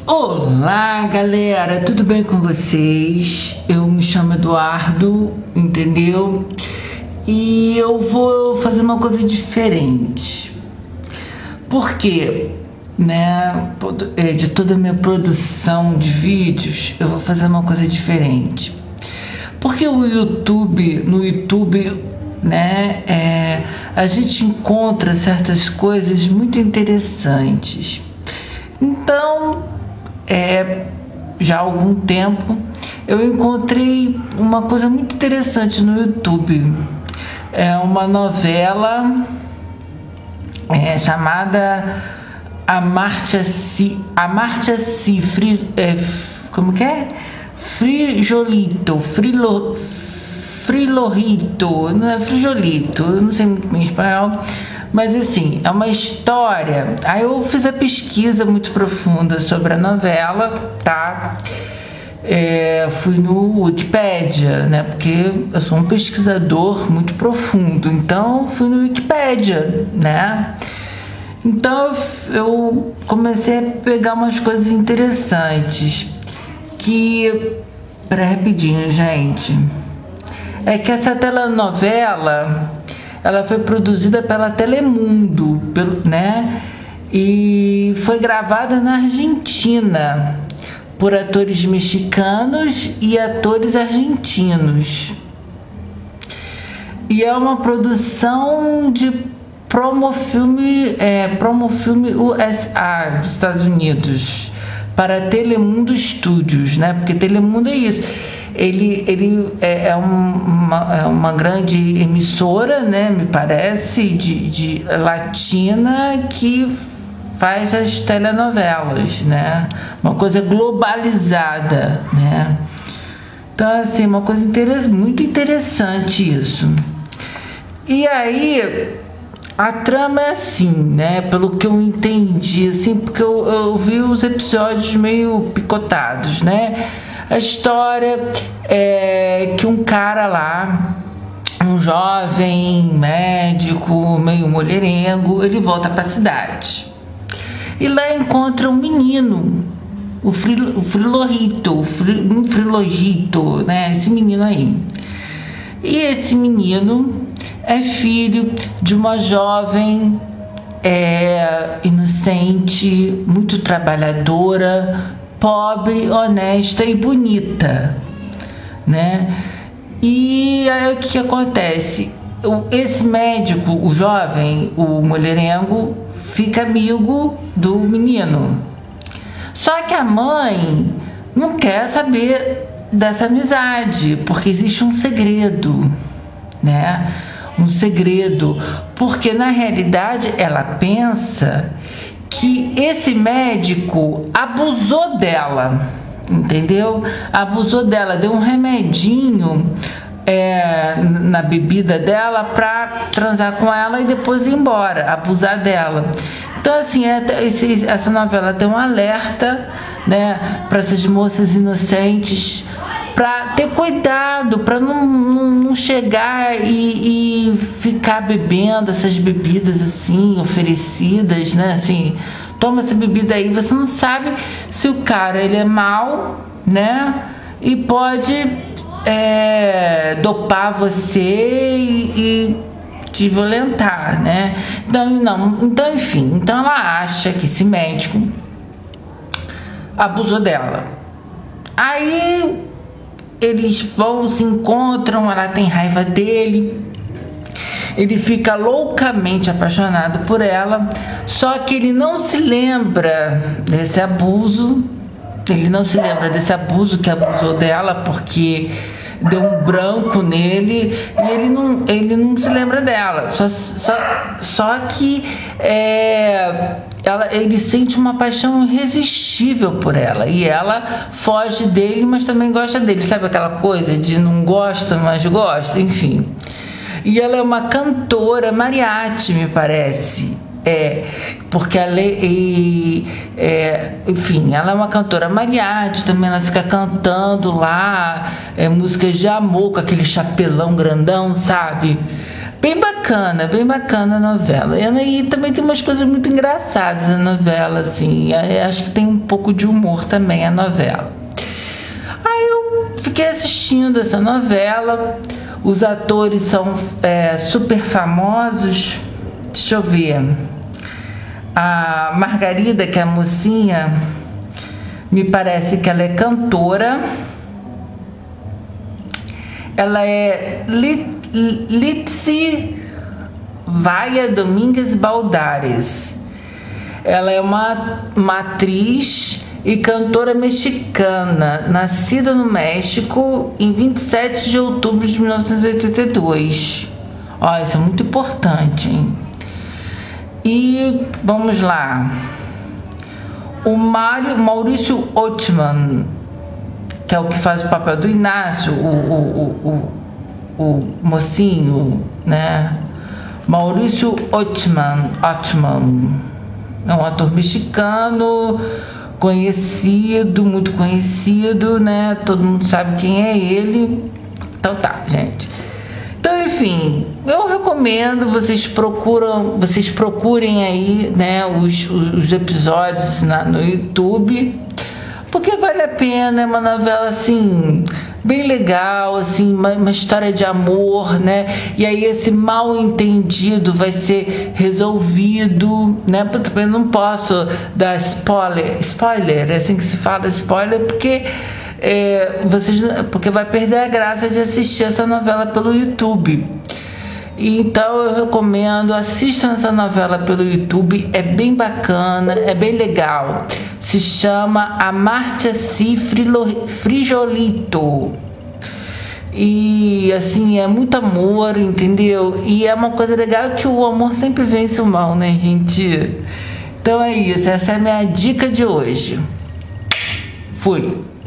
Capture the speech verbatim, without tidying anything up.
Olá, galera, tudo bem com vocês? Eu me chamo Eduardo, entendeu? E eu vou fazer uma coisa diferente. Porque, né, de toda a minha produção de vídeos, eu vou fazer uma coisa diferente. Porque o YouTube, no YouTube, né, é, a gente encontra certas coisas muito interessantes. Então, é, já há algum tempo, eu encontrei uma coisa muito interessante no YouTube. É uma novela é, chamada Amartya Sen, Amartya Sen, Fri, é, como que é? Frijolito, Frilo, Frilorito, não é Frijolito, eu não sei muito bem espanhol. Mas assim, é uma história. Aí eu fiz a pesquisa muito profunda sobre a novela, tá? É, fui no Wikipedia, né? Porque eu sou um pesquisador muito profundo. Então fui no Wikipedia, né? Então eu comecei a pegar umas coisas interessantes. Que, pera rapidinho, gente. É que essa telenovela, ela foi produzida pela Telemundo, pelo, né? E foi gravada na Argentina por atores mexicanos e atores argentinos. E é uma produção de Promofilme, é, Promofilme U S A dos Estados Unidos para Telemundo Studios, né? Porque Telemundo é isso. Ele, ele é, é, uma, é uma grande emissora, né, me parece, de, de latina, que faz as telenovelas, né? Uma coisa globalizada, né? Então, assim, uma coisa interessante, muito interessante isso. E aí, a trama é assim, né? Pelo que eu entendi, assim, porque eu, eu vi os episódios meio picotados, né? A história é que um cara lá, um jovem médico, meio mulherengo, ele volta para a cidade. E lá encontra um menino, o, fril, o Frilorito, o fril, um Frilogito, né? Esse menino aí. E esse menino é filho de uma jovem é, inocente, muito trabalhadora, pobre, honesta e bonita, né? E aí o que, que acontece? Esse médico, o jovem, o mulherengo, fica amigo do menino. Só que a mãe não quer saber dessa amizade, porque existe um segredo, né? Um segredo, porque na realidade ela pensa que esse médico abusou dela, entendeu? Abusou dela, deu um remedinho é, na bebida dela pra transar com ela e depois ir embora, abusar dela. Então, assim, é, esse, essa novela tem um alerta, né, para essas moças inocentes, para ter cuidado, para não, não, não chegar e, e ficar bebendo essas bebidas assim, oferecidas, né? Assim, toma essa bebida aí, você não sabe se o cara ele é mau, né? E pode é, dopar você e, e te violentar, né? Então, não, então, enfim, então ela acha que esse médico abusou dela. Aí eles vão, se encontram, ela tem raiva dele, ele fica loucamente apaixonado por ela, só que ele não se lembra desse abuso, ele não se lembra desse abuso que abusou dela, porque deu um branco nele e ele não, ele não se lembra dela, só, só, só que é, ela, ele sente uma paixão irresistível por ela e ela foge dele, mas também gosta dele, sabe aquela coisa de não gosta, mas gosta, enfim. E ela é uma cantora mariachi, me parece. É, porque ela é, é, enfim, ela é uma cantora mariachi, também ela fica cantando lá é, músicas de amor com aquele chapelão grandão, sabe? Bem bacana, bem bacana a novela. E também tem umas coisas muito engraçadas na novela, assim. Acho que tem pouco de humor também a novela. Aí eu fiquei assistindo essa novela. Os atores são é, super famosos. Deixa eu ver. A Margarida, que é a mocinha, me parece que ela é cantora. Ela é Litsi Vaia Domingues Baldares. Ela é uma, uma atriz e cantora mexicana, nascida no México em vinte e sete de outubro de mil novecentos e oitenta e dois. Ó, isso é muito importante, hein? E vamos lá. O Mário, Maurício Ottman, que é o que faz o papel do Inácio, o, o, o, o, o mocinho, né? Maurício Ottman, Ottman é um ator mexicano, conhecido, muito conhecido, né? Todo mundo sabe quem é ele. Então tá, gente. Então, enfim, eu recomendo vocês procuram, vocês procurem aí, né, os, os episódios na, no YouTube, porque vale a pena. É uma novela assim bem legal, assim, uma, uma história de amor, né? E aí esse mal entendido vai ser resolvido, né? Eu também não posso dar spoiler, spoiler, é assim que se fala, spoiler, porque é, vocês, porque vai perder a graça de assistir essa novela pelo YouTube. Então eu recomendo, assistam essa novela pelo YouTube, é bem bacana, é bem legal. Se chama Amarte-se Frijolito. E assim, é muito amor, entendeu? E é uma coisa legal que o amor sempre vence o mal, né, gente? Então é isso, essa é a minha dica de hoje. Fui!